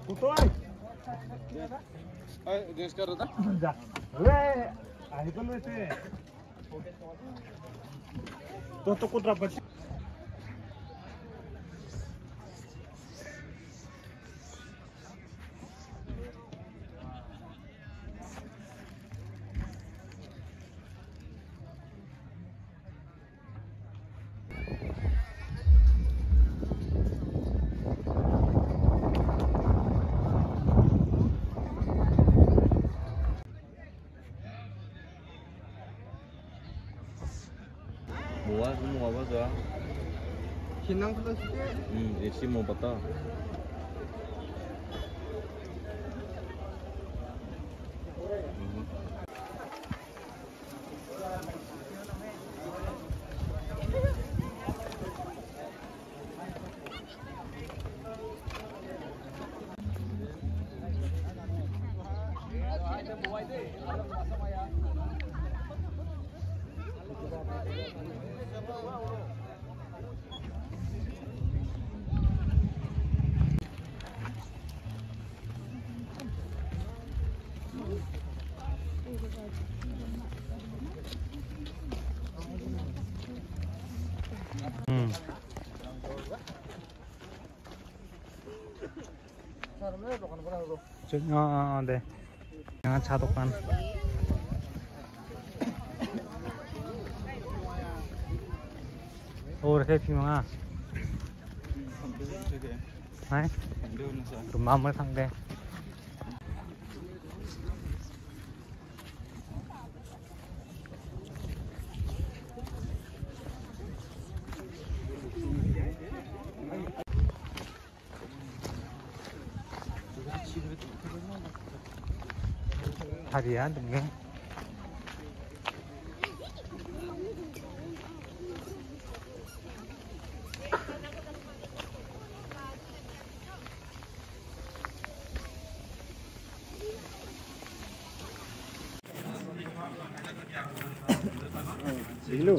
Putoy. Ay, Diyos ka rin Ya. Weh, ahí con este. Toto kutra pachi. Semua apa sah? Kinang sudah sikit. Isi mau patah. 네. 양아차 독반. 오, 이렇게 피명아. 네? 그 마음을 상대. 다리야, 등에. Dulu.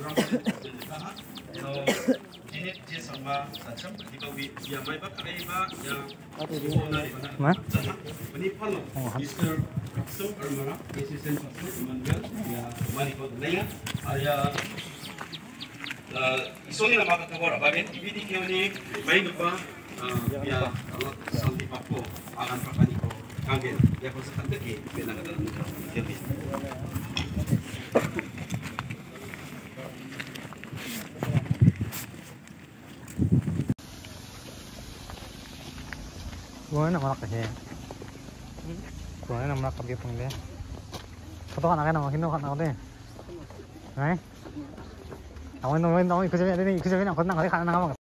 Isoni nama kata orang, bagian IPD kau ni main apa? Ya, sampai papo akan pakai ko kaget. Ya kau sekarang deki, benar kata orang jadi. Gua nak malak aja. Gua nak malak pergi pun dia. Foto kan akan nama kan deh. Này. Ông ơi, ikut jalan ini, ikut jalan aku nang kali kan nang